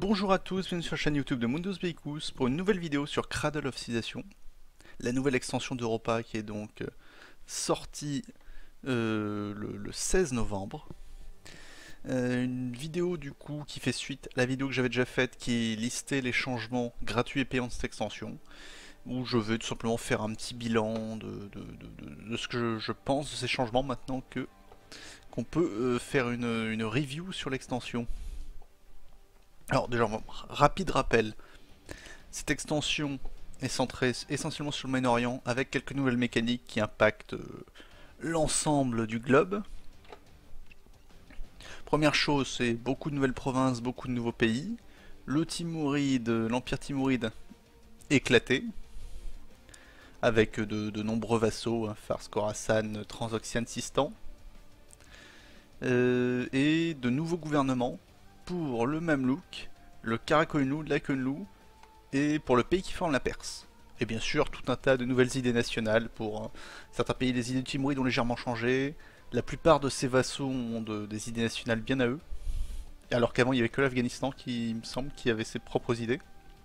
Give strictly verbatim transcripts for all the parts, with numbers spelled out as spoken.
Bonjour à tous, bienvenue sur la chaîne YouTube de Mundus Vicus pour une nouvelle vidéo sur Cradle of Civilization, la nouvelle extension d'Europa qui est donc euh, sortie euh, le, le seize novembre. Euh, une vidéo du coup qui fait suite à la vidéo que j'avais déjà faite qui listait les changements gratuits et payants de cette extension, où je vais tout simplement faire un petit bilan de, de, de, de, de ce que je, je pense de ces changements maintenant que qu'on peut euh, faire une, une review sur l'extension. Alors déjà, rapide rappel, cette extension est centrée essentiellement sur le Moyen-Orient avec quelques nouvelles mécaniques qui impactent euh, l'ensemble du globe. Première chose, c'est beaucoup de nouvelles provinces, beaucoup de nouveaux pays. Le Timuride, l'Empire Timuride éclaté, avec de, de nombreux vassaux, hein, Fars, Khorasan, Transoxiane, Sistan. Euh, et de nouveaux gouvernements pour le Mamelouk, le Karakoyunlu, l'Akenlu, et pour le pays qui forme la Perse. Et bien sûr, tout un tas de nouvelles idées nationales pour euh, certains pays. Les idées timurides ont légèrement changé. La plupart de ces vassaux ont de, des idées nationales bien à eux. Alors qu'avant, il n'y avait que l'Afghanistan qui, il me semble, qui avait ses propres idées.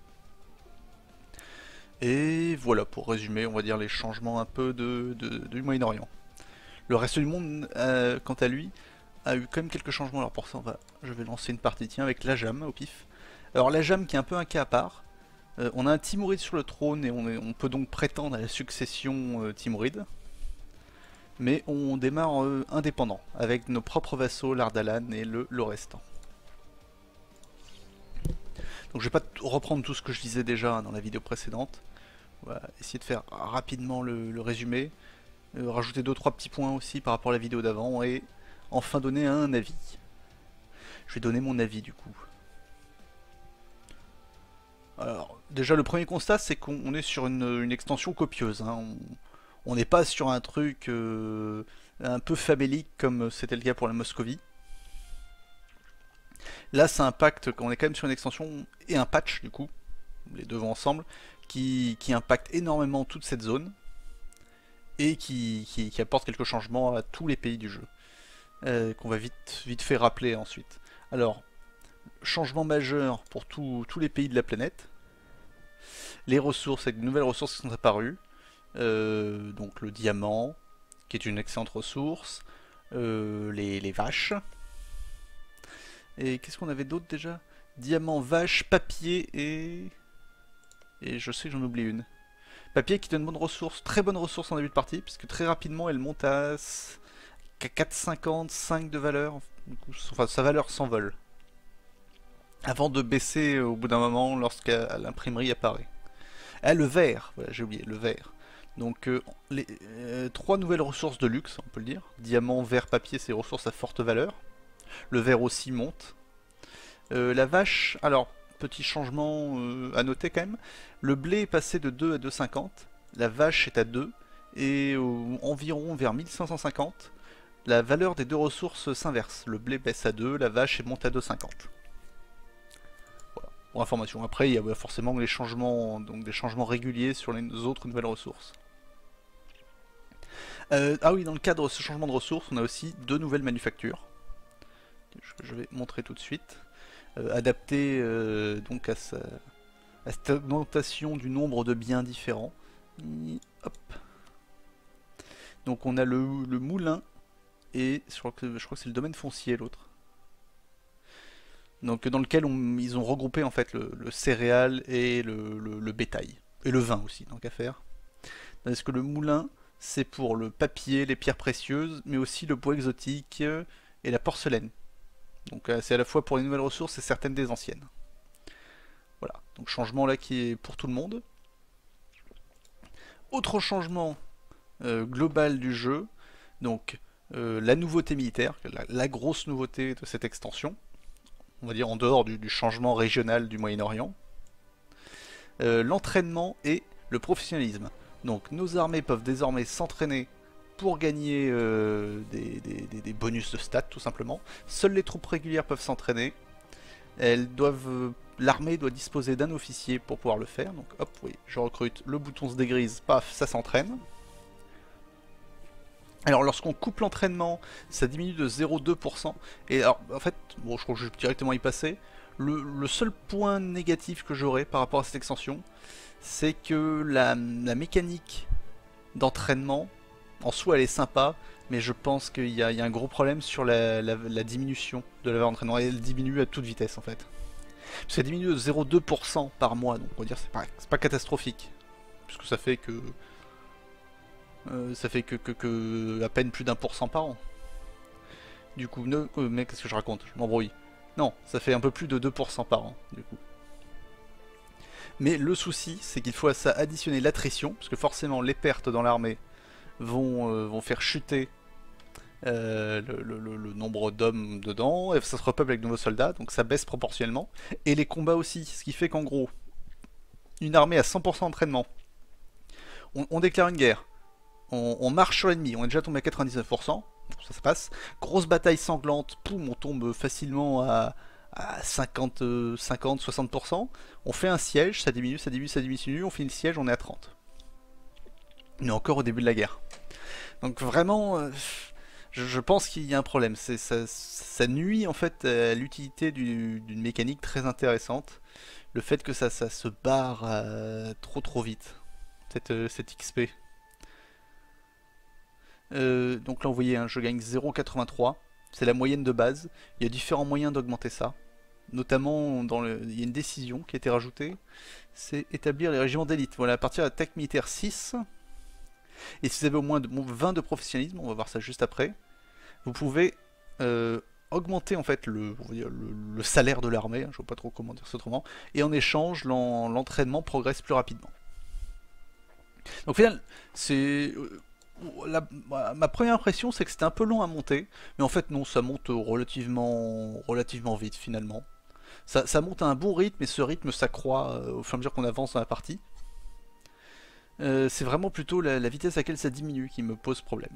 Et voilà, pour résumer, on va dire les changements un peu de, de, du Moyen-Orient. Le reste du monde, euh, quant à lui, a eu quand même quelques changements. Alors pour ça, on va, je vais lancer une partie tiens, avec l'Ajam au pif. Alors l'Ajam qui est un peu un cas à part. Euh, on a un Timuride sur le trône et on, est, on peut donc prétendre à la succession euh, Timuride. Mais on démarre euh, indépendant, avec nos propres vassaux, l'Ardalan et le Lorestan. Donc je vais pas reprendre tout ce que je disais déjà dans la vidéo précédente. On va essayer de faire rapidement le, le résumé. Euh, rajouter deux trois petits points aussi par rapport à la vidéo d'avant et enfin donner un avis. Je vais donner mon avis du coup. Alors, déjà le premier constat c'est qu'on est sur une, une extension copieuse. Hein. On n'est pas sur un truc euh, un peu famélique comme c'était le cas pour la Moscovie. Là ça impacte, on est quand même sur une extension et un patch du coup, les deux vont ensemble, qui, qui impacte énormément toute cette zone et qui, qui, qui apporte quelques changements à tous les pays du jeu. Euh, qu'on va vite, vite fait rappeler ensuite. Alors, changement majeur pour tous les pays de la planète. Les ressources, avec de nouvelles ressources qui sont apparues. Euh, donc le diamant, qui est une excellente ressource. Euh, les, les vaches. Et qu'est-ce qu'on avait d'autre déjà? Diamant, vache, papier et... Et je sais que j'en oublie une. Papier qui donne bonne ressource, très bonne ressource en début de partie, puisque très rapidement elle monte à... quatre cinquante, cinq de valeur, enfin sa valeur s'envole. Avant de baisser au bout d'un moment lorsque l'imprimerie apparaît. Ah, le verre, voilà, j'ai oublié, le verre. Donc euh, les euh, trois nouvelles ressources de luxe, on peut le dire. Diamant, verre, papier, c'est des ressources à forte valeur. Le verre aussi monte. Euh, la vache, alors, petit changement euh, à noter quand même. Le blé est passé de deux à deux virgule cinquante. La vache est à deux. Et euh, environ vers mille cinq cent cinquante. La valeur des deux ressources s'inverse. Le blé baisse à deux, la vache monte à deux virgule cinquante. Voilà, pour information. Après, il y a forcément les changements, donc des changements réguliers sur les autres nouvelles ressources. Euh, ah oui, dans le cadre de ce changement de ressources, on a aussi deux nouvelles manufactures. Que je vais montrer tout de suite. Euh, adaptées euh, donc à, sa, à cette augmentation du nombre de biens différents. Et, hop. Donc on a le, le moulin. Et je crois que, je crois que c'est le domaine foncier l'autre. Donc dans lequel on, ils ont regroupé en fait le, le céréal et le, le, le bétail. Et le vin aussi, tant qu'à faire. Parce que le moulin, c'est pour le papier, les pierres précieuses, mais aussi le bois exotique et la porcelaine. Donc c'est à la fois pour les nouvelles ressources et certaines des anciennes. Voilà, donc changement là qui est pour tout le monde. Autre changement euh, global du jeu, donc Euh, la nouveauté militaire, la, la grosse nouveauté de cette extension, on va dire en dehors du, du changement régional du Moyen-Orient, euh, l'entraînement et le professionnalisme. Donc nos armées peuvent désormais s'entraîner pour gagner euh, des, des, des bonus de stats tout simplement. Seules les troupes régulières peuvent s'entraîner. Elles doivent, euh, l'armée doit disposer d'un officier pour pouvoir le faire. Donc hop, oui, je recrute, le bouton se dégrise, paf, ça s'entraîne. Alors lorsqu'on coupe l'entraînement, ça diminue de zéro virgule deux pour cent. Et alors en fait, bon je crois que je vais directement y passer. Le, le seul point négatif que j'aurais par rapport à cette extension, c'est que la, la mécanique d'entraînement, en soi elle est sympa, mais je pense qu'il y, y a un gros problème sur la, la, la diminution de la valeur d'entraînement. Elle diminue à toute vitesse en fait. Parce qu'elle diminue de zéro virgule deux pour cent par mois, donc on va dire c'est pas, c'est pas catastrophique. Puisque ça fait que... Euh, ça fait que, que, que à peine plus d'un pour cent par an. Du coup, ne, euh, mais qu'est-ce que je raconte? Je m'embrouille. Non, ça fait un peu plus de deux pour cent par an, du coup. Mais le souci, c'est qu'il faut à ça additionner l'attrition, parce que forcément les pertes dans l'armée vont, euh, vont faire chuter euh, le, le, le, le nombre d'hommes dedans, et ça se repeuple avec de nouveaux soldats, donc ça baisse proportionnellement. Et les combats aussi, ce qui fait qu'en gros, une armée à cent pour cent d'entraînement, on, on déclare une guerre, on, on marche sur l'ennemi, on est déjà tombé à quatre-vingt-dix-neuf pour cent, ça, ça passe. Grosse bataille sanglante, poum, on tombe facilement à, à cinquante, cinquante, soixante pour cent. On fait un siège, ça diminue, ça diminue, ça diminue, on finit le siège, on est à trente. On est encore au début de la guerre. Donc vraiment, euh, je, je pense qu'il y a un problème. Ça, ça nuit en fait à l'utilité d'une mécanique très intéressante. Le fait que ça, ça se barre euh, trop trop vite, cette, euh, cette X P. Euh, donc là vous voyez, hein, je gagne zéro virgule quatre-vingt-trois, c'est la moyenne de base. Il y a différents moyens d'augmenter ça. Notamment, dans le, il y a une décision qui a été rajoutée, c'est établir les régiments d'élite. Voilà, à partir de la tech militaire six, et si vous avez au moins de, vingt de professionnalisme, on va voir ça juste après, vous pouvez euh, augmenter en fait le, le, le salaire de l'armée, hein, je ne vois pas trop comment dire ça autrement, et en échange, l'entraînement progresse plus rapidement. Donc au final, c'est... La, ma première impression c'est que c'était un peu long à monter, mais en fait non, ça monte relativement, relativement vite finalement. Ça, ça monte à un bon rythme et ce rythme s'accroît euh, au fur et à mesure qu'on avance dans la partie. Euh, c'est vraiment plutôt la, la vitesse à laquelle ça diminue qui me pose problème.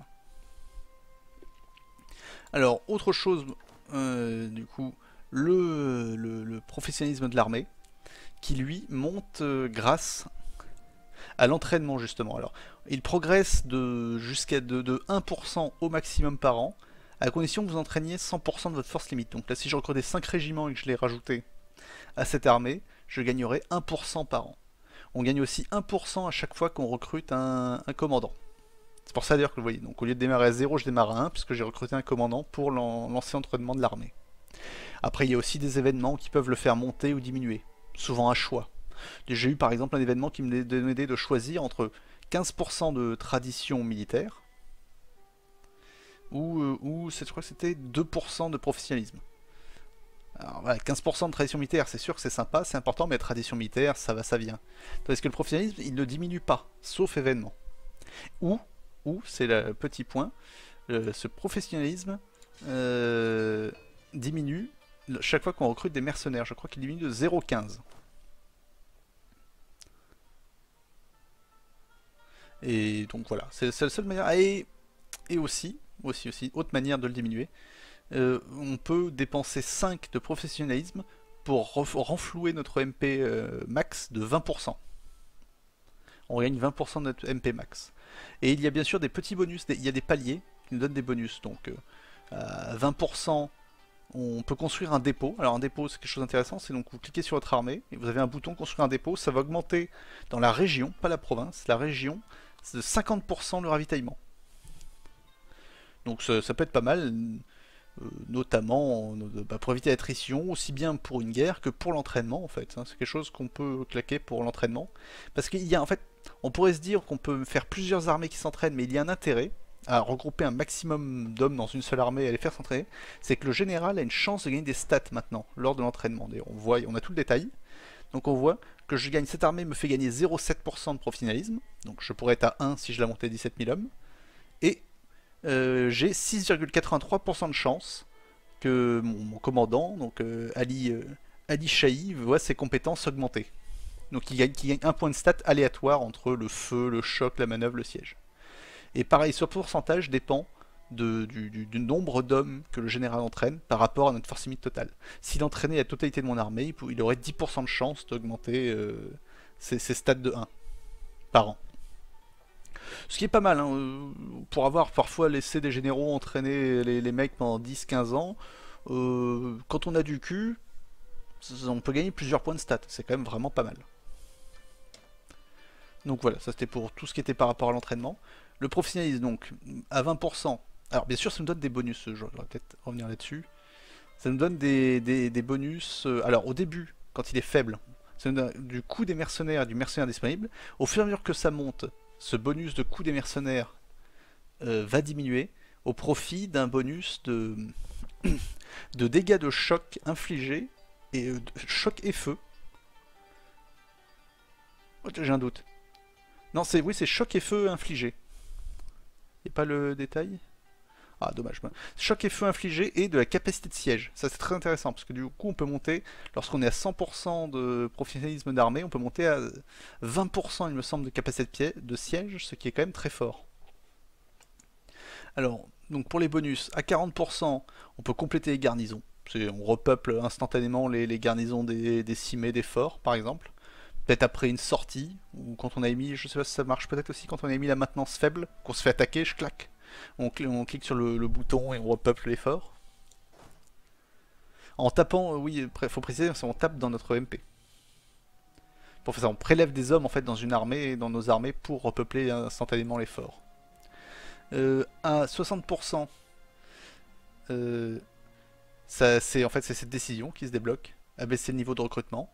Alors autre chose, euh, du coup, le, le, le professionnalisme de l'armée, qui lui monte euh, grâce à l'entraînement justement. Alors, il progresse de jusqu'à de, de un pour cent au maximum par an, à condition que vous entraîniez cent pour cent de votre force limite. Donc là, si je recrutais cinq régiments et que je les rajoutais à cette armée, je gagnerais un pour cent par an. On gagne aussi un pour cent à chaque fois qu'on recrute un, un commandant. C'est pour ça d'ailleurs que vous voyez, donc au lieu de démarrer à zéro, je démarre à un, puisque j'ai recruté un commandant pour lancer l'entraînement de l'armée. Après, il y a aussi des événements qui peuvent le faire monter ou diminuer, souvent à choix. J'ai eu par exemple un événement qui me donnait de choisir entre quinze pour cent de tradition militaire ou, euh, ou je crois que c'était deux pour cent de professionnalisme. Alors voilà, quinze pour cent de tradition militaire, c'est sûr que c'est sympa, c'est important, mais la tradition militaire, ça va, ça vient. Tandis que le professionnalisme, il ne diminue pas, sauf événement. Ou, ou c'est le petit point, euh, ce professionnalisme euh, diminue chaque fois qu'on recrute des mercenaires. Je crois qu'il diminue de zéro virgule quinze. Et donc voilà, c'est la seule manière. Et, et aussi, aussi, aussi, autre manière de le diminuer, euh, on peut dépenser cinq de professionnalisme pour renflouer notre M P euh, max de vingt pour cent. On gagne vingt pour cent de notre M P max. Et il y a bien sûr des petits bonus, des, il y a des paliers qui nous donnent des bonus. Donc euh, à vingt pour cent, on peut construire un dépôt. Alors un dépôt, c'est quelque chose d'intéressant, c'est donc vous cliquez sur votre armée et vous avez un bouton construire un dépôt, ça va augmenter dans la région, pas la province, la région, de cinquante pour cent le ravitaillement. Donc ça, ça peut être pas mal, euh, notamment bah, pour éviter l'attrition, aussi bien pour une guerre que pour l'entraînement en fait. Hein. C'est quelque chose qu'on peut claquer pour l'entraînement. Parce qu'il y a en fait, on pourrait se dire qu'on peut faire plusieurs armées qui s'entraînent, mais il y a un intérêt à regrouper un maximum d'hommes dans une seule armée et à les faire s'entraîner, c'est que le général a une chance de gagner des stats maintenant, lors de l'entraînement. On voit, on a tout le détail. Donc on voit que je gagne cette armée me fait gagner zéro virgule sept pour cent de professionnalisme, donc je pourrais être à un si je la montais à dix-sept mille hommes, et euh, j'ai six virgule quatre-vingt-trois pour cent de chance que mon, mon commandant, donc euh, Ali, euh, Ali Shahi, voit ses compétences augmenter. Donc il gagne, il gagne un point de stat aléatoire entre le feu, le choc, la manœuvre, le siège. Et pareil, ce pourcentage dépend de, du, du, du nombre d'hommes que le général entraîne par rapport à notre force limite totale. S'il entraînait la totalité de mon armée, il aurait dix pour cent de chance d'augmenter euh, ses, ses stats de un par an. Ce qui est pas mal, hein, pour avoir parfois laissé des généraux entraîner les, les mecs pendant dix quinze ans, euh, quand on a du cul, on peut gagner plusieurs points de stats, c'est quand même vraiment pas mal. Donc voilà, ça c'était pour tout ce qui était par rapport à l'entraînement. Le professionnalisme, donc, à vingt pour cent. Alors bien sûr, ça nous donne des bonus, je vais peut-être revenir là-dessus. Ça nous donne des, des, des bonus, euh, alors au début, quand il est faible, ça nous donne du coût des mercenaires et du mercenaire disponible. Au fur et à mesure que ça monte, ce bonus de coût des mercenaires euh, va diminuer au profit d'un bonus de, de dégâts de choc infligés, et euh, choc et feu. Oh, j'ai un doute. Non, c'est oui, c'est choc et feu infligé. Et pas le détail? Ah, dommage. Choc et feu infligé et de la capacité de siège. Ça, c'est très intéressant parce que du coup, on peut monter, lorsqu'on est à cent pour cent de professionnalisme d'armée, on peut monter à vingt pour cent, il me semble, de capacité de siège, ce qui est quand même très fort. Alors, donc pour les bonus, à quarante pour cent, on peut compléter les garnisons. On repeuple instantanément les, les garnisons des, des cimets, des forts, par exemple. Peut-être après une sortie, ou quand on a mis, je sais pas si ça marche peut-être aussi, quand on a mis la maintenance faible, qu'on se fait attaquer, je claque. On, cl on clique sur le, le bouton et on repeuple les forts. En tapant, euh, oui, il faut préciser, on tape dans notre M P. Pour faire ça, on prélève des hommes en fait dans une armée, dans nos armées, pour repeupler instantanément les forts. Euh, à soixante pour cent, euh, c'est en fait c'est cette décision qui se débloque. Abaisser le niveau de recrutement.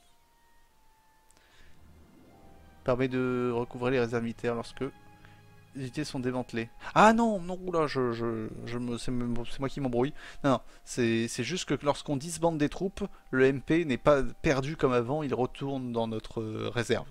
Permet de recouvrer les réserves militaires lorsque les unités sont démantelées. Ah non, non, oula, je, je, je me, c'est moi qui m'embrouille. Non, non, c'est juste que lorsqu'on disbande des troupes, le M P n'est pas perdu comme avant, il retourne dans notre réserve.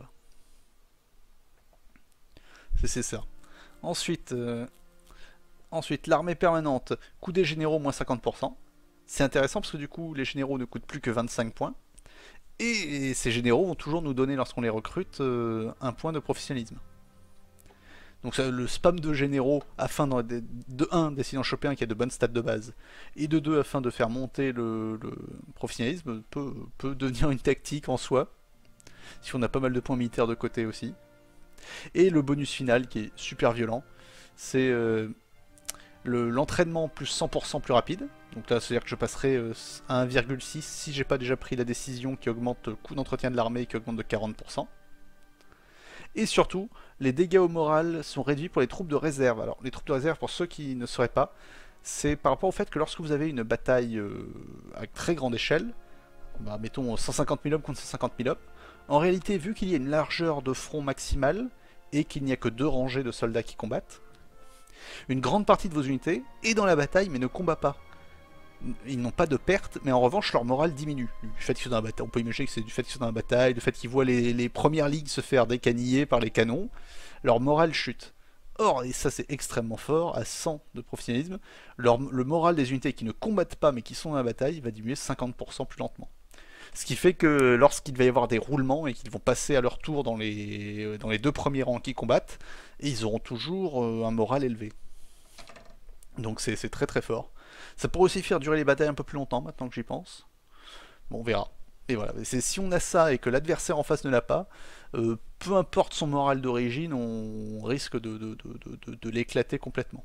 C'est ça. Ensuite, euh, ensuite l'armée permanente, coût des généraux moins cinquante pour cent. C'est intéressant parce que du coup, les généraux ne coûtent plus que vingt-cinq points. Et ces généraux vont toujours nous donner, lorsqu'on les recrute, euh, un point de professionnalisme. Donc ça, le spam de généraux, afin de, de un, d'essayer d'en choper un qui a de bonnes stats de base, et de deux, afin de faire monter le, le professionnalisme, peut, peut devenir une tactique en soi, si on a pas mal de points militaires de côté aussi. Et le bonus final, qui est super violent, c'est euh, l'entraînement plus cent pour cent plus rapide. Donc là, c'est-à-dire que je passerai euh, à un virgule six si j'ai pas déjà pris la décision qui augmente le coût d'entretien de l'armée et qui augmente de quarante pour cent. Et surtout, les dégâts au moral sont réduits pour les troupes de réserve. Alors, les troupes de réserve, pour ceux qui ne sauraient pas, c'est par rapport au fait que lorsque vous avez une bataille euh, à très grande échelle, bah, mettons cent cinquante mille hommes contre cent cinquante mille hommes, en réalité, vu qu'il y a une largeur de front maximale et qu'il n'y a que deux rangées de soldats qui combattent, une grande partie de vos unités est dans la bataille mais ne combat pas. Ils n'ont pas de pertes, mais en revanche leur morale diminue. Du fait qu'ils sont dans la bataille, on peut imaginer que c'est du fait qu'ils sont dans la bataille, du fait qu'ils voient les, les premières ligues se faire décaniller par les canons, leur morale chute. Or, et ça c'est extrêmement fort, à cent de professionnalisme, leur, le moral des unités qui ne combattent pas mais qui sont dans la bataille va diminuer cinquante pour cent plus lentement. Ce qui fait que lorsqu'il va y avoir des roulements et qu'ils vont passer à leur tour dans les, dans les deux premiers rangs qui combattent, ils auront toujours un moral élevé. Donc c'est très très fort. Ça pourrait aussi faire durer les batailles un peu plus longtemps maintenant que j'y pense. Bon, on verra. Et voilà, si on a ça et que l'adversaire en face ne l'a pas, euh, peu importe son moral d'origine, on risque de, de, de, de, de l'éclater complètement.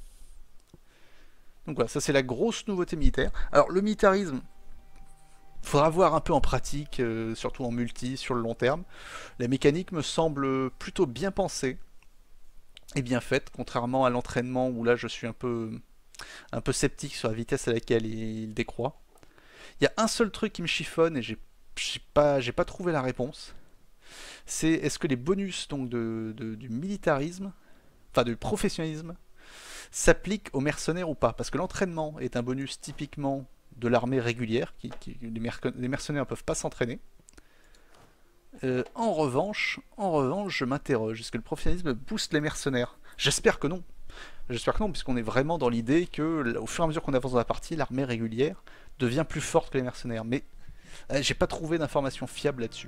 Donc voilà, ça c'est la grosse nouveauté militaire. Alors le militarisme, il faudra voir un peu en pratique, euh, surtout en multi, sur le long terme. La mécanique me semble plutôt bien pensée et bien faite, contrairement à l'entraînement où là je suis un peu... un peu sceptique sur la vitesse à laquelle il décroît. Il y a un seul truc qui me chiffonne et j'ai pas, j'ai pas trouvé la réponse. C'est est-ce que les bonus donc de, de, du militarisme, enfin du professionnalisme, s'appliquent aux mercenaires ou pas? Parce que l'entraînement est un bonus typiquement de l'armée régulière, qui, qui, les, mer les mercenaires ne peuvent pas s'entraîner. Euh, en revanche, en revanche, je m'interroge, est-ce que le professionnalisme booste les mercenaires? J'espère que non. J'espère que non, puisqu'on est vraiment dans l'idée que, au fur et à mesure qu'on avance dans la partie, l'armée régulière devient plus forte que les mercenaires. Mais euh, j'ai pas trouvé d'informations fiables là-dessus.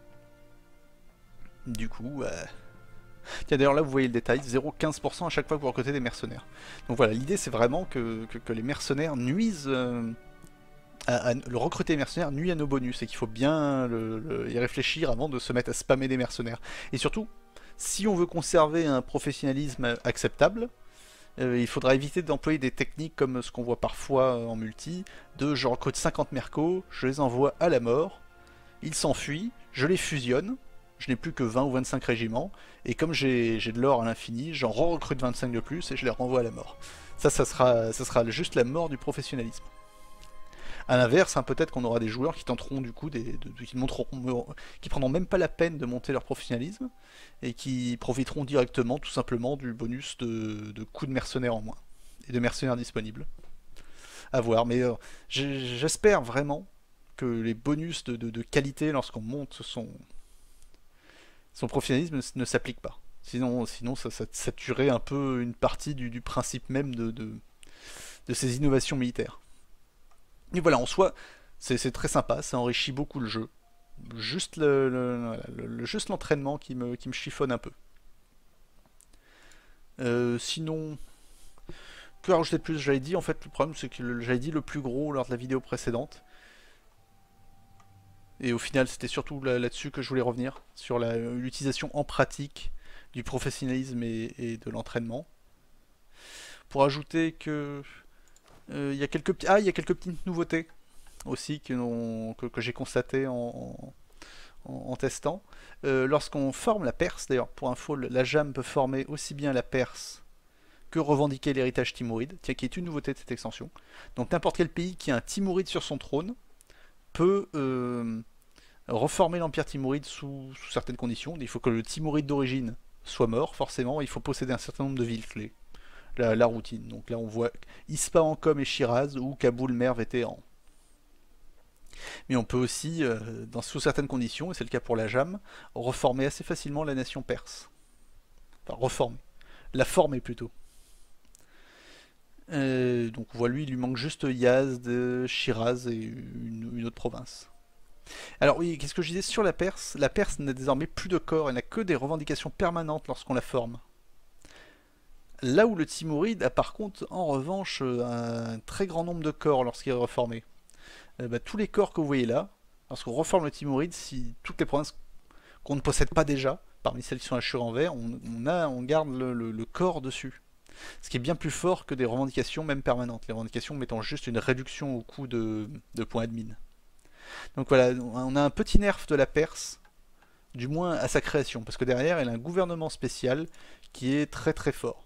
Du coup, euh... tiens d'ailleurs là vous voyez le détail, zéro virgule quinze pour cent à chaque fois que vous recrutez des mercenaires. Donc voilà, l'idée c'est vraiment que, que, que les mercenaires nuisent... Euh, à, à, le recruter des mercenaires nuit à nos bonus, et qu'il faut bien le, le, y réfléchir avant de se mettre à spammer des mercenaires. Et surtout, si on veut conserver un professionnalisme acceptable, Euh, il faudra éviter d'employer des techniques comme ce qu'on voit parfois en multi, de je recrute cinquante mercos, je les envoie à la mort, ils s'enfuient, je les fusionne, je n'ai plus que vingt ou vingt-cinq régiments, et comme j'ai de l'or à l'infini, j'en re-recrute vingt-cinq de plus et je les renvoie à la mort. Ça, ça sera, ça sera juste la mort du professionnalisme. A l'inverse, hein, peut-être qu'on aura des joueurs qui tenteront du coup, des, de, de, qui, montreront, qui prendront même pas la peine de monter leur professionnalisme, et qui profiteront directement tout simplement du bonus de, de coups de mercenaires en moins, et de mercenaires disponibles. À voir, mais euh, j'espère vraiment que les bonus de, de, de qualité lorsqu'on monte son, son professionnalisme ne s'appliquent pas. Sinon, sinon ça, ça, ça tuerait un peu une partie du, du principe même de, de, de ces innovations militaires. Et voilà, en soi, c'est très sympa, ça enrichit beaucoup le jeu. Juste le, le, le, le juste l'entraînement qui me, qui me chiffonne un peu. Euh, sinon, que rajouter de plus? J'avais dit, en fait, le problème c'est que j'avais dit le plus gros lors de la vidéo précédente. Et au final, c'était surtout là-dessus là que je voulais revenir, sur l'utilisation en pratique du professionnalisme et, et de l'entraînement. Pour ajouter que euh, y a quelques ah, il y a quelques petites nouveautés aussi que, que, que j'ai constatées en, en, en testant. Euh, Lorsqu'on forme la Perse, d'ailleurs pour info, la Jam peut former aussi bien la Perse que revendiquer l'héritage timouride, qui est une nouveauté de cette extension. Donc n'importe quel pays qui a un timouride sur son trône peut euh, reformer l'Empire timouride sous, sous certaines conditions. Il faut que le timouride d'origine soit mort, forcément, il faut posséder un certain nombre de villes clés. La, la routine. Donc là on voit Ispahan-Com et Shiraz, ou Kaboul, Merv et Téhéran. Mais on peut aussi, euh, dans, sous certaines conditions, et c'est le cas pour la Jam, reformer assez facilement la nation perse. Enfin, reformer. La former plutôt. Euh, donc on voit lui, il lui manque juste Yazd, Shiraz et une, une autre province. Alors oui, qu'est-ce que je disais sur la Perse? La Perse n'a désormais plus de corps, elle n'a que des revendications permanentes lorsqu'on la forme. Là où le Timouride a par contre, en revanche, un très grand nombre de corps lorsqu'il est reformé. Euh, bah, tous les corps que vous voyez là, lorsqu'on reforme le Timouride, si toutes les provinces qu'on ne possède pas déjà, parmi celles qui sont assurées en vert, on, on, a, on garde le, le, le corps dessus. Ce qui est bien plus fort que des revendications même permanentes. Les revendications mettant juste une réduction au coût de, de points admin. Donc voilà, on a un petit nerf de la Perse, du moins à sa création, parce que derrière elle a un gouvernement spécial qui est très très fort.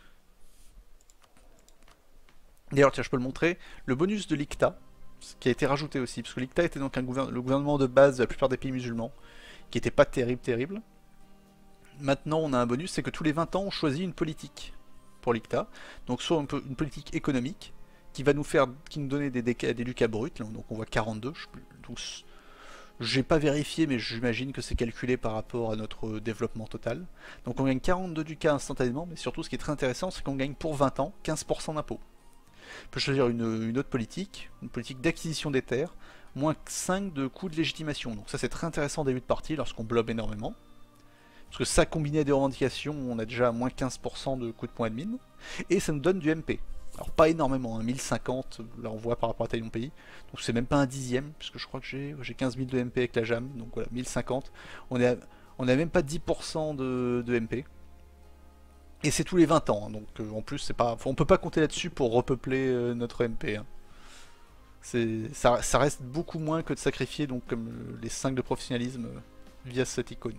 D'ailleurs, tiens, je peux le montrer, le bonus de l'Iqta, qui a été rajouté aussi, parce que l'Iqta était donc un gouver le gouvernement de base de la plupart des pays musulmans, qui n'était pas terrible, terrible. Maintenant, on a un bonus, c'est que tous les vingt ans, on choisit une politique pour l'Iqta. Donc soit un peu une politique économique, qui va nous faire, qui nous donner des, des, des lucas bruts, là, donc on voit quarante-deux, j'ai pas vérifié, mais j'imagine que c'est calculé par rapport à notre développement total. Donc on gagne quarante-deux ducats instantanément, mais surtout ce qui est très intéressant, c'est qu'on gagne pour vingt ans quinze pour cent d'impôts. On peut choisir une, une autre politique, une politique d'acquisition des terres, moins cinq de coûts de légitimation. Donc ça c'est très intéressant au début de partie lorsqu'on blobe énormément. Parce que ça combiné à des revendications, on a déjà moins quinze pour cent de coûts de points admin. Et ça nous donne du M P. Alors pas énormément, hein, mille cinquante, là on voit par rapport à taille de mon pays. Donc c'est même pas un dixième, puisque je crois que j'ai quinze mille de M P avec la Jam. Donc voilà, mille cinquante. On est à, on a même pas dix pour cent de, de M P. Et c'est tous les vingt ans, hein, donc euh, en plus c'est pas, on peut pas compter là-dessus pour repeupler euh, notre M P. Hein. Ça, ça reste beaucoup moins que de sacrifier donc comme euh, les cinq de professionnalisme euh, via cette icône.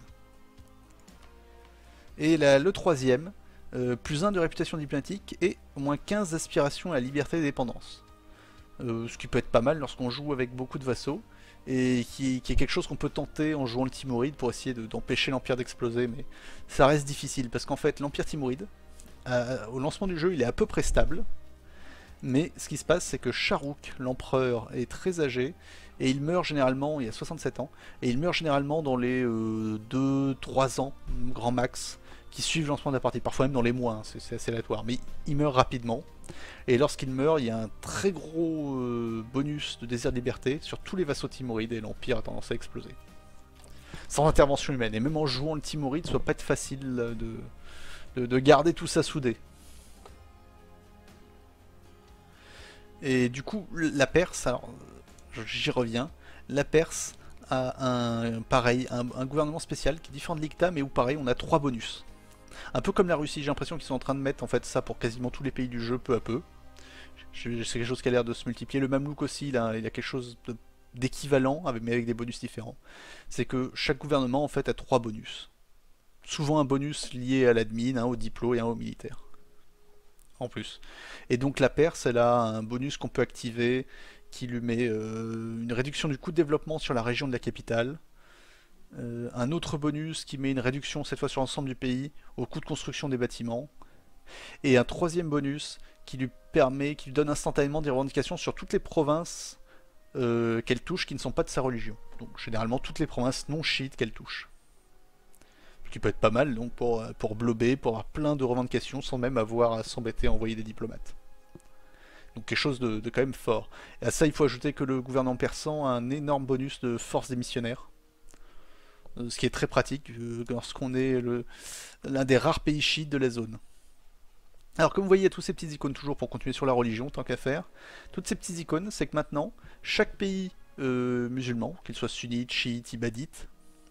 Et la, le troisième, euh, plus un de réputation diplomatique et moins quinze d'aspiration à la liberté et dépendance. Euh, ce qui peut être pas mal lorsqu'on joue avec beaucoup de vassaux, et qui, qui est quelque chose qu'on peut tenter en jouant le Timouride pour essayer d'empêcher l'Empire d'exploser, mais ça reste difficile, parce qu'en fait l'Empire Timouride, euh, au lancement du jeu, il est à peu près stable, mais ce qui se passe c'est que Shahrukh, l'empereur, est très âgé, et il meurt généralement, il a soixante-sept ans, et il meurt généralement dans les euh, deux trois ans, grand max, qui suivent le lancement de la partie, parfois même dans les mois, hein, c'est assez aléatoire, mais il meurt rapidement, et lorsqu'il meurt, il y a un très gros euh, bonus de désir de liberté sur tous les vassaux timourides, et l'Empire a tendance à exploser. Sans intervention humaine, et même en jouant le Timoride, ça va pas être facile de, de, de garder tout ça soudé. Et du coup, la Perse, alors j'y reviens, la Perse a un pareil, un, un gouvernement spécial qui est différent de l'Iqta, mais où pareil, on a trois bonus. Un peu comme la Russie, j'ai l'impression qu'ils sont en train de mettre en fait ça pour quasiment tous les pays du jeu peu à peu. C'est quelque chose qui a l'air de se multiplier. Le Mamelouk aussi, il a, il a quelque chose d'équivalent, mais avec des bonus différents. C'est que chaque gouvernement en fait a trois bonus. Souvent un bonus lié à l'admin, un au diplo et un au militaire. En plus. Et donc la Perse, elle a un bonus qu'on peut activer qui lui met euh, une réduction du coût de développement sur la région de la capitale. Euh, un autre bonus qui met une réduction cette fois sur l'ensemble du pays au coût de construction des bâtiments. Et un troisième bonus qui lui permet, qui lui donne instantanément des revendications sur toutes les provinces euh, qu'elle touche qui ne sont pas de sa religion. Donc généralement toutes les provinces non chiites qu'elle touche. Ce qui peut être pas mal donc pour, pour blober, pour avoir plein de revendications sans même avoir à s'embêter à envoyer des diplomates. Donc quelque chose de, de quand même fort. Et à ça il faut ajouter que le gouvernement persan a un énorme bonus de force des missionnaires. Ce qui est très pratique euh, lorsqu'on est l'un des rares pays chiites de la zone. Alors comme vous voyez, il y a tous ces petites icônes toujours pour continuer sur la religion, tant qu'à faire. Toutes ces petites icônes, c'est que maintenant, chaque pays euh, musulman, qu'il soit sunnite, chiite, ibadite,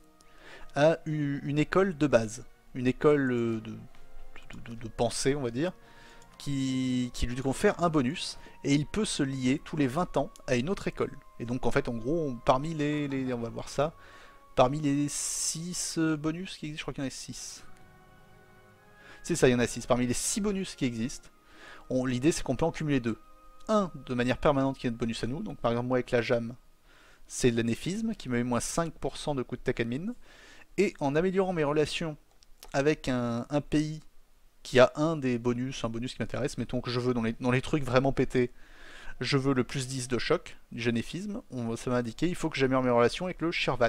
a eu une école de base. Une école de, de, de, de pensée, on va dire, qui, qui lui confère un bonus, et il peut se lier tous les vingt ans à une autre école. Et donc en fait, en gros, on, parmi les, les... on va voir ça, parmi les six bonus qui existent, je crois qu'il y en a six. C'est ça, il y en a six. Parmi les six bonus qui existent, l'idée c'est qu'on peut en cumuler deux. Un de manière permanente qui est notre bonus à nous, donc par exemple moi avec la jam, c'est l'anéphisme qui me met moins cinq pour cent de coût de tech admin. Et en améliorant mes relations avec un, un pays qui a un des bonus, un bonus qui m'intéresse, mettons que je veux dans les, dans les trucs vraiment pétés, je veux le plus dix de choc, du généphisme, on, ça m'a indiqué, il faut que j'améliore mes relations avec le Shirvan.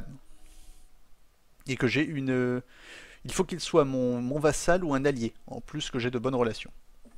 Et que j'ai une... Il faut qu'il soit mon, mon vassal ou un allié, en plus que j'ai de bonnes relations.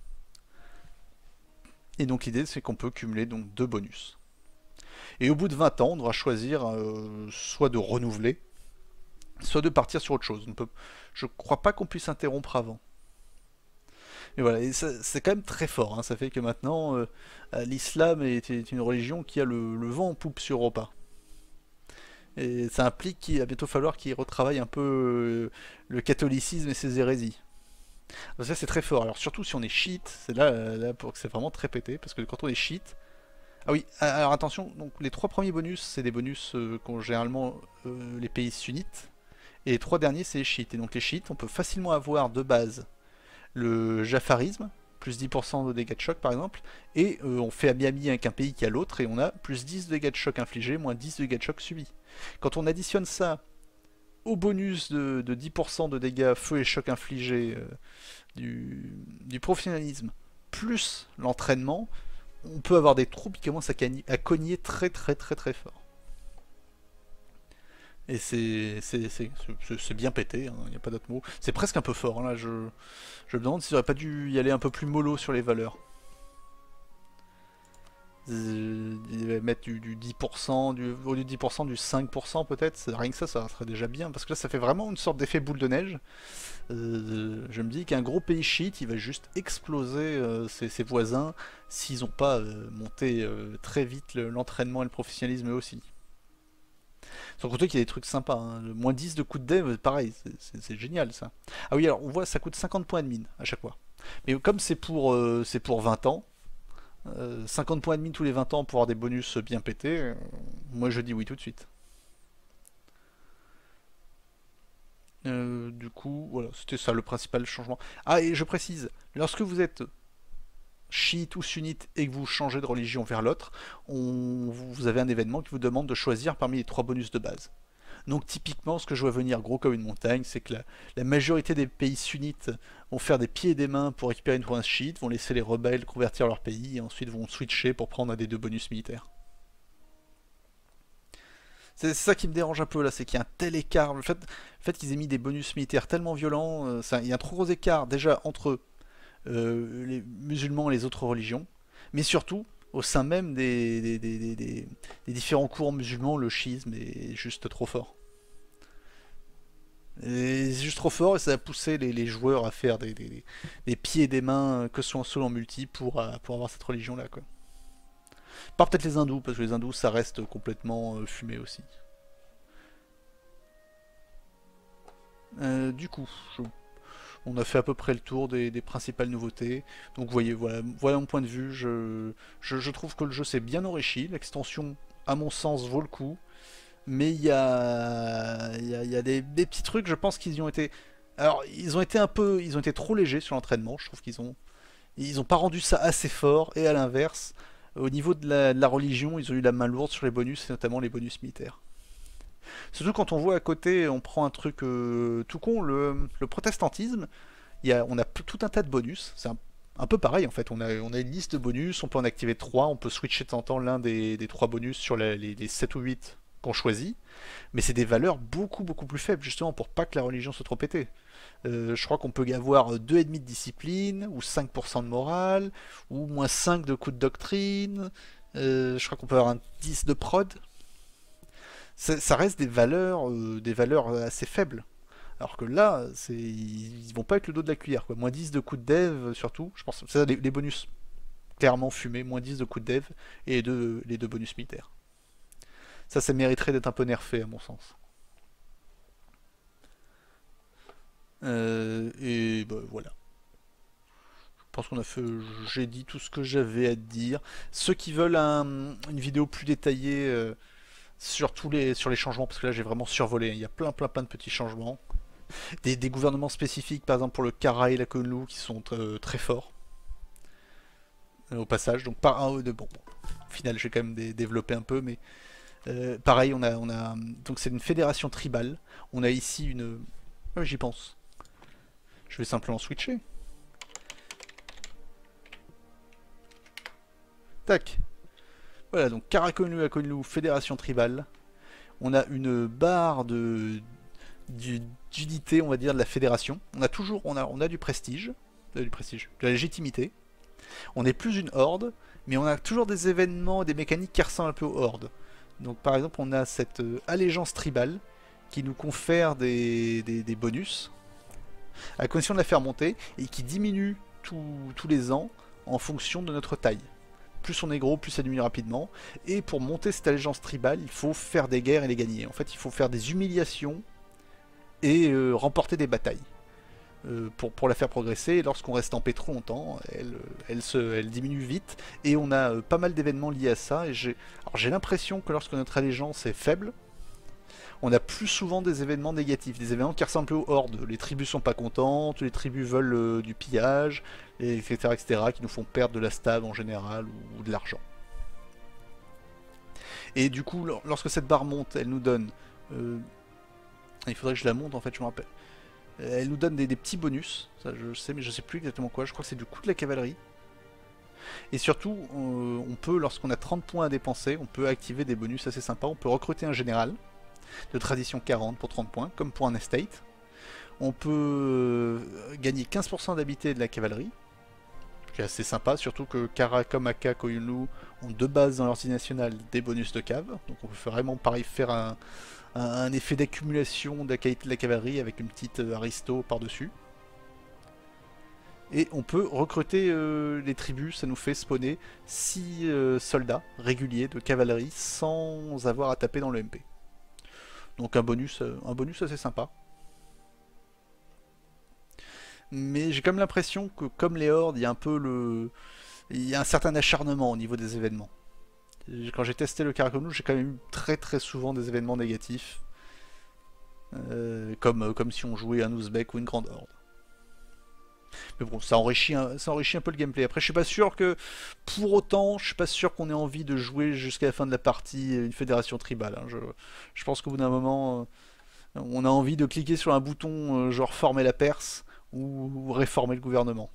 Et donc l'idée c'est qu'on peut cumuler donc deux bonus. Et au bout de vingt ans, on devra choisir euh, soit de renouveler, soit de partir sur autre chose. On peut... Je crois pas qu'on puisse interrompre avant. Mais voilà, c'est quand même très fort, hein. Ça fait que maintenant, euh, l'islam est, est une religion qui a le, le vent en poupe sur Europa. Et ça implique qu'il va bientôt falloir qu'il retravaille un peu euh, le catholicisme et ses hérésies. Donc ça c'est très fort. Alors surtout si on est chiite, c'est là, là pour que c'est vraiment très pété, parce que quand on est chiite... Ah oui, alors attention, donc les trois premiers bonus, c'est des bonus euh, qu'ont généralement euh, les pays sunnites, et les trois derniers c'est les chiites. Et donc les chiites, on peut facilement avoir de base le jafarisme, plus dix pour cent de dégâts de choc par exemple, et euh, on fait ami-ami avec un pays qui a l'autre, et on a plus dix de dégâts de choc infligés, moins dix de dégâts de choc subis. Quand on additionne ça au bonus de, de dix pour cent de dégâts feu et choc infligés euh, du, du professionnalisme, plus l'entraînement, on peut avoir des troupes qui commencent à, à cogner très très très très fort. Et c'est bien pété, il hein, n'y a pas d'autre mot. C'est presque un peu fort, hein, là je, je me demande s'ils n'auraient pas dû y aller un peu plus mollo sur les valeurs. Ils mettre du, du dix pour cent, du, au lieu du dix pour cent, du cinq pour cent peut-être, rien que ça, ça serait déjà bien, parce que là ça fait vraiment une sorte d'effet boule de neige. Euh, je me dis qu'un gros pays chiite, il va juste exploser euh, ses, ses voisins s'ils n'ont pas euh, monté euh, très vite l'entraînement et le professionnalisme eux aussi. Sans compter qu'il y a des trucs sympas, hein. Le moins dix de coup de dev, pareil, c'est génial ça. Ah oui, alors on voit ça coûte cinquante points de mine à chaque fois. Mais comme c'est pour, euh, c'est pour vingt ans, euh, cinquante points de mine tous les vingt ans pour avoir des bonus bien pétés, euh, moi je dis oui tout de suite. Euh, du coup, voilà, c'était ça le principal changement. Ah, et je précise, lorsque vous êtes chiite ou sunnite et que vous changez de religion vers l'autre, vous avez un événement qui vous demande de choisir parmi les trois bonus de base. Donc typiquement, ce que je vois venir gros comme une montagne, c'est que la, la majorité des pays sunnites vont faire des pieds et des mains pour récupérer une province chiite, vont laisser les rebelles convertir leur pays, et ensuite vont switcher pour prendre un des deux bonus militaires. C'est ça qui me dérange un peu là, c'est qu'il y a un tel écart. Le fait, le fait qu'ils aient mis des bonus militaires tellement violents, euh, ça, il y a un trop gros écart déjà entre euh, les musulmans et les autres religions, mais surtout au sein même des, des, des, des, des, des différents courants musulmans, le chiisme est juste trop fort. C'est juste trop fort et ça a poussé les, les joueurs à faire des, des, des pieds et des mains, que ce soit en solo en multi, pour, euh, pour avoir cette religion là quoi. Pas peut-être les hindous, parce que les hindous ça reste complètement euh, fumé aussi. Euh, du coup, je, On a fait à peu près le tour des, des principales nouveautés. Donc vous voyez, voilà, voilà mon point de vue. Je, je, je trouve que le jeu s'est bien enrichi. L'extension, à mon sens, vaut le coup. Mais il y a, il y a, il y a des, des petits trucs, je pense qu'ils y ont été... Alors, ils ont été un peu... Ils ont été trop légers sur l'entraînement. Je trouve qu'ils ont... Ils ont pas rendu ça assez fort. Et à l'inverse, au niveau de la, de la religion, ils ont eu la main lourde sur les bonus, et notamment les bonus militaires. Surtout quand on voit à côté, on prend un truc euh, tout con, le, le protestantisme, il y a, on a tout un tas de bonus. C'est un, un peu pareil en fait. On a, on a une liste de bonus, on peut en activer trois, on peut switcher de temps en temps l'un des, des trois bonus sur la- les, les sept ou huit qu'on choisit. Mais c'est des valeurs beaucoup beaucoup plus faibles justement pour pas que la religion soit trop pétée. Euh, je crois qu'on peut y avoir deux virgule cinq de discipline, ou cinq pour cent de morale, ou moins cinq de coup de doctrine. Euh, je crois qu'on peut avoir un dix de prod. Ça, ça reste des valeurs, euh, des valeurs assez faibles. Alors que là, c'est, ils vont pas avec le dos de la cuillère, quoi. Moins dix de coup de dev, surtout. Je pense que c'est ça, les, les bonus clairement fumés. Moins dix de coup de dev et les deux, les deux bonus militaires. Ça, ça mériterait d'être un peu nerfé, à mon sens. Euh, et bah, voilà. Je pense qu'on a fait. J'ai dit tout ce que j'avais à dire. Ceux qui veulent un- une vidéo plus détaillée euh, sur tous les sur les changements, parce que là j'ai vraiment survolé. Il y a plein plein plein de petits changements. Des, des gouvernements spécifiques, par exemple pour le Kara et la Kunlu, qui sont euh, très forts euh, au passage. Donc par un de bon, bon, au final j'ai quand même dé- développé un peu, mais euh, pareil on a on a donc c'est une fédération tribale. On a ici une. Ah, j'y pense. Je vais simplement switcher. Tac. Voilà, donc Karakonu Akonlu, fédération tribale. On a une barre de du- d'unité, on va dire, de la fédération. On a toujours, on a, on a du prestige, euh, du prestige, de la légitimité. On n'est plus une horde, mais on a toujours des événements, des mécaniques qui ressemblent un peu aux hordes. Donc par exemple, on a cette euh, allégeance tribale qui nous confère des, des- des bonus à condition de la faire monter et qui diminue tous tous les ans en fonction de notre taille. Plus on est gros, plus ça diminue rapidement. Et pour monter cette allégeance tribale, il faut faire des guerres et les gagner. En fait, il faut faire des humiliations et euh, remporter des batailles. Euh, pour, pour la faire progresser, et lorsqu'on reste en paix trop longtemps, elle, elle, se, elle diminue vite, et on a euh, pas mal d'événements liés à ça, et j'ai alors, j'ai l'impression que lorsque notre allégeance est faible, on a plus souvent des événements négatifs, des événements qui ressemblent aux hordes. Les tribus sont pas contentes, les tribus veulent euh, du pillage, et etc., et cetera, qui nous font perdre de la stave en général, ou, ou de l'argent. Et du coup, lorsque cette barre monte, elle nous donne... euh, il faudrait que je la monte, en fait, je me rappelle. Elle nous donne des, des petits bonus, ça je sais, mais je sais plus exactement quoi. Je crois que c'est du coup de la cavalerie. Et surtout, euh, on peut, lorsqu'on a trente points à dépenser, on peut activer des bonus assez sympas. On peut recruter un général de tradition quarante pour trente points, comme pour un estate. On peut euh, gagner quinze pour cent d'habité de la cavalerie, ce qui est assez sympa, surtout que Kara, Komaka, Koyunu ont deux bases dans leur cité nationale des bonus de cave. Donc on peut vraiment pareil faire un, un, un effet d'accumulation de la qualité de la cavalerie avec une petite euh, aristo par-dessus. Et on peut recruter euh, les tribus, ça nous fait spawner six euh, soldats réguliers de cavalerie sans avoir à taper dans le M P. Donc un bonus, euh, un bonus assez sympa. Mais j'ai quand même l'impression que comme les hordes, il y a un peu le... Il y a un certain acharnement au niveau des événements. Quand j'ai testé le Karakonu, j'ai quand même eu très très souvent des événements négatifs. Euh, comme, comme si on jouait un Ouzbek ou une grande horde. Mais bon, ça enrichit, un, ça enrichit un peu le gameplay. Après, je suis pas sûr que, pour autant, je suis pas sûr qu'on ait envie de jouer jusqu'à la fin de la partie une fédération tribale. Hein. Je, je pense qu'au bout d'un moment, euh, on a envie de cliquer sur un bouton euh, genre former la Perse ou, ou réformer le gouvernement.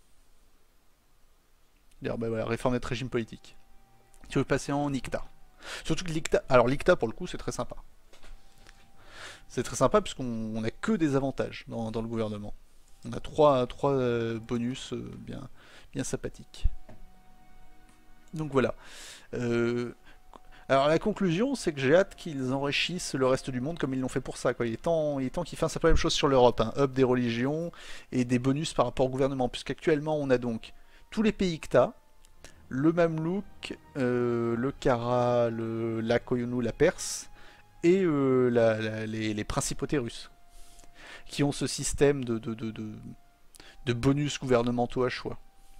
Dire, bah voilà, réformer notre régime politique. Tu veux passer en Icta. Surtout que l'Icta, alors l'Icta pour le coup, c'est très sympa. C'est très sympa puisqu'on n'a que des avantages dans, dans le gouvernement. On a trois, trois euh, bonus euh, bien, bien sympathiques. Donc voilà. Euh, alors la conclusion, c'est que j'ai hâte qu'ils enrichissent le reste du monde comme ils l'ont fait pour ça. Quoi. Il est temps, il est temps qu'ils fassent un peu la même chose sur l'Europe. Un hub des religions et des bonus par rapport au gouvernement. Puisqu'actuellement, on a donc tous les pays Icta, le Mamelouk, euh, le Kara, le, la Koyunu, la Perse, et euh, la, la, les, les principautés russes. qui ont ce système de, de, de, de, de bonus gouvernementaux à choix.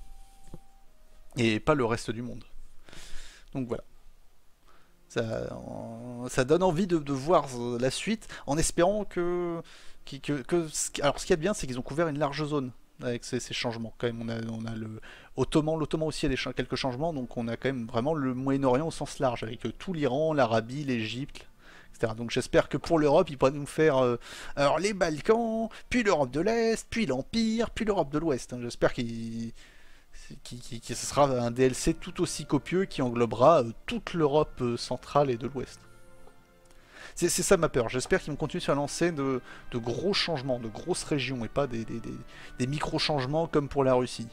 Et pas le reste du monde. Donc voilà. Ça, ça donne envie de, de voir la suite, en espérant que... que, que, que alors ce qu'il y a de bien, c'est qu'ils ont couvert une large zone avec ces, ces changements. Quand même, on a, on a le Ottoman, l'Ottoman aussi a des, quelques changements, donc on a quand même vraiment le Moyen-Orient au sens large, avec tout l'Iran, l'Arabie, l'Égypte, et cetera. Donc j'espère que pour l'Europe, ils pourraient nous faire euh, alors les Balkans, puis l'Europe de l'Est, puis l'Empire, puis l'Europe de l'Ouest. Hein. J'espère qu'il qui, qui, qui, ce sera un D L C tout aussi copieux qui englobera euh, toute l'Europe euh, centrale et de l'Ouest. C'est ça ma peur. J'espère qu'ils vont continuer sur la lancée de, de gros changements, de grosses régions, et pas des, des, des, des micro-changements comme pour la Russie.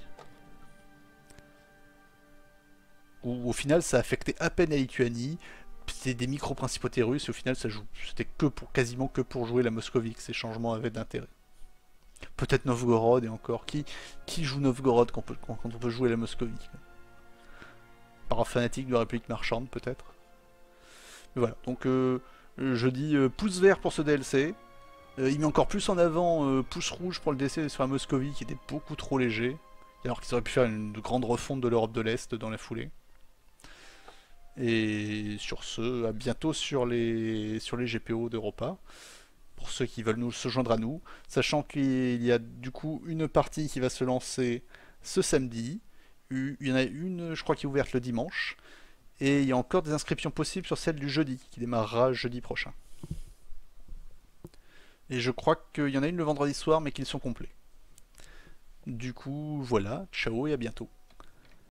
Où au final ça affectait à peine la Lituanie, c'était des micro-principautés russes, et au final ça joue, c'était que pour, quasiment que pour jouer la Moscovie que ces changements avaient d'intérêt. Peut-être Novgorod, et encore, qui, qui joue Novgorod quand on, peut, quand on peut jouer la Moscovie? Par un fanatique de la République marchande, peut-être. Mais voilà, donc euh, je dis euh, pouce vert pour ce D L C. Euh, il met encore plus en avant euh, pouce rouge pour le D L C sur la Moscovie, qui était beaucoup trop léger. Alors qu'ils auraient pu faire une grande refonte de l'Europe de l'Est dans la foulée. Et sur ce, à bientôt sur les, sur les G P O d'Europa. Pour ceux qui veulent nous se joindre à nous, sachant qu'il y a du coup une partie qui va se lancer ce samedi, il y en a une je crois qui est ouverte le dimanche, et il y a encore des inscriptions possibles sur celle du jeudi, qui démarrera jeudi prochain. Et je crois qu'il y en a une le vendredi soir, mais qu'ils sont complets. Du coup, voilà, ciao et à bientôt.